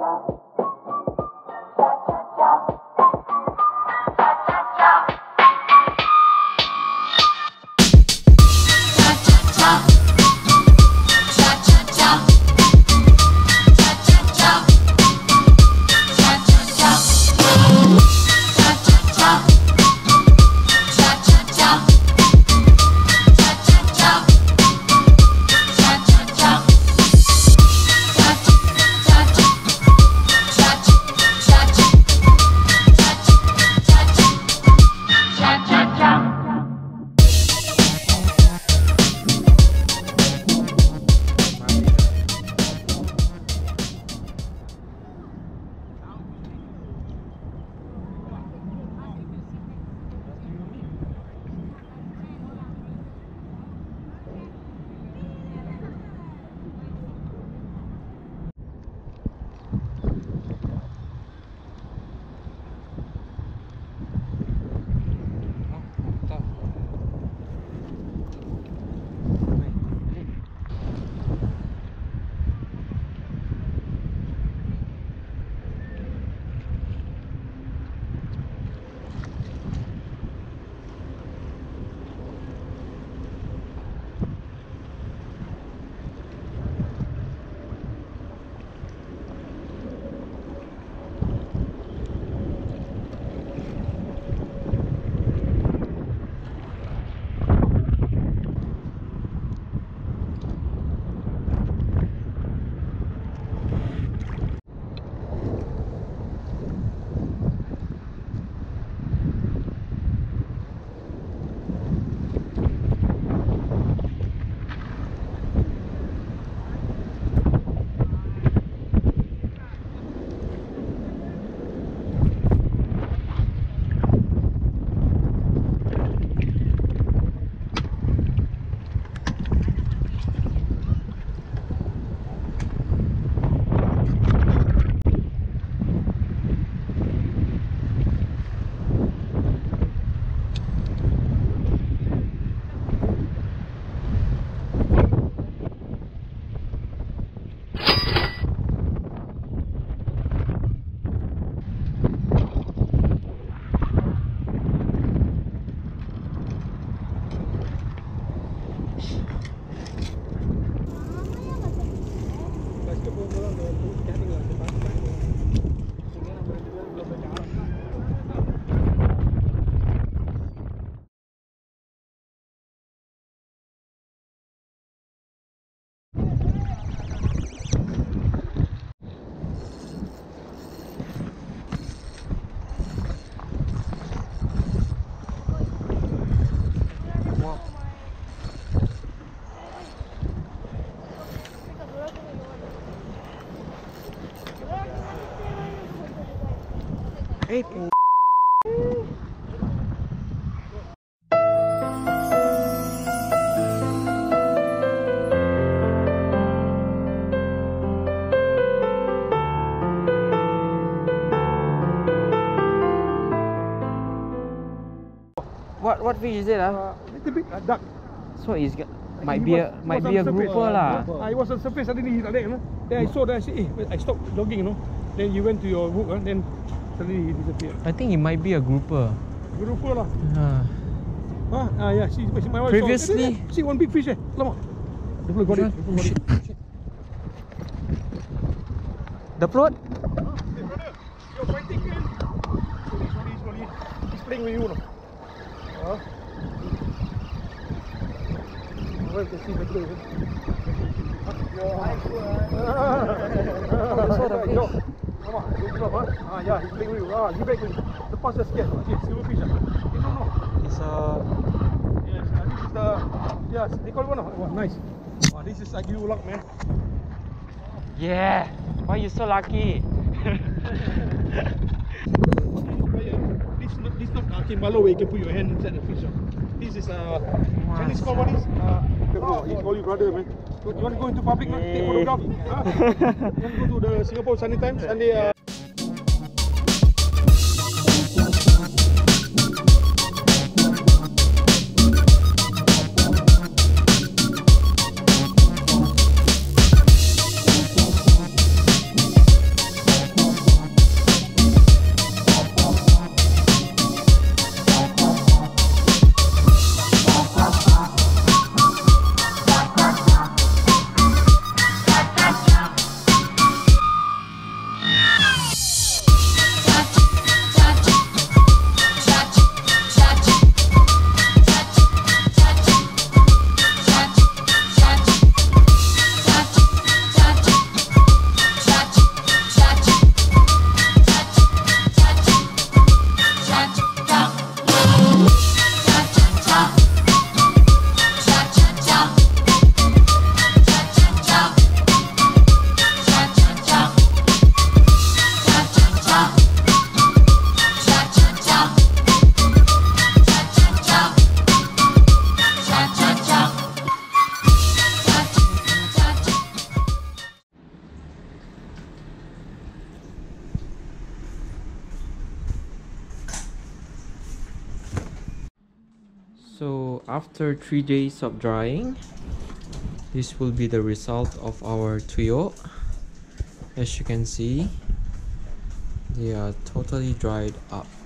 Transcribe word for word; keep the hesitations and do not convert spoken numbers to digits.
Eh, What what fish is it? Ah, uh, little bit uh, dark. so it's might He be was- a he might was be a on the surface. grouper lah. Uh, he was on the surface, suddenly he's like that, you know. Then I saw that, I said, eh, I stopped jogging, you know. Then you went to your hook, uh, then suddenly he disappeared. I think it might be a grouper. Grouper lah. Uh, Huh? Ah, yeah, she, she, my wife Previously- saw, eh, see one big fish, eh. Lama. The float got it. The float got it. the float? Hey, brother, you're fighting, man. Slowly, slowly, slowly. He's playing with you, no. Huh? My wife can see better, eh. That's what the fish. Come on, don't give up, huh? Ah, yeah, he's playing with you. Ah, you back with the past just scared. Okay, silver fish, ah. Eh, no, no. It's a Yes, uh, this is the, yes, they call it one. Oh, nice. Ah, this is like you luck, man. yeah. Why you so lucky? This not, this not uh, kimbalo where you can put your hand inside the fish. Uh. This is uh, Chinese call what is? Uh, oh, he call you brother, man. You want to go into public, man? Take photograph. Huh? You want to go to the Singapore Sunday Times and they. Uh, So after three days of drying, this will be the result of our TUYO. As you can see, they are totally dried up.